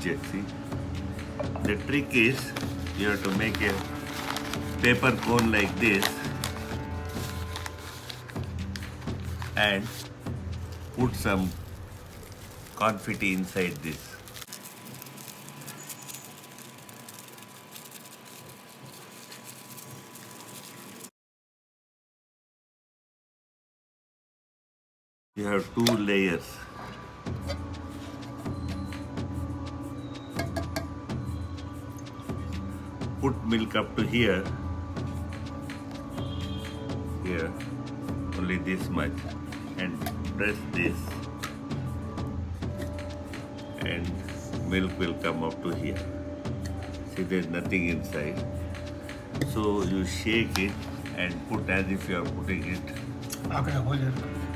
object. See, the trick is you have to make a paper cone like this and put some confetti inside this. You have 2 layers. Put milk up to here, only this much, and press this, and milk will come up to here. See, there's nothing inside. So you shake it and put as if you are putting it. Okay, hold it.